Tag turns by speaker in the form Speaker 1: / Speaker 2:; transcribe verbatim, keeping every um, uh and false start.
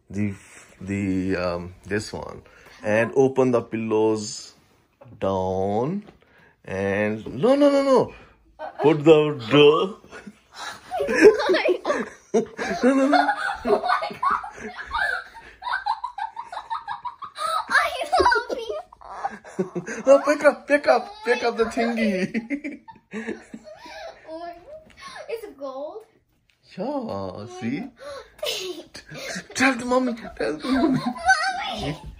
Speaker 1: the the um this one, and open the pillows down, and no no no no put the door. No no no.
Speaker 2: Oh my God. I love you.
Speaker 1: Oh, pick up, pick up, pick up the thingy.
Speaker 2: Oh my God. It's gold.
Speaker 1: Yeah, see? Tell the mommy, tell the mommy.
Speaker 2: Mommy!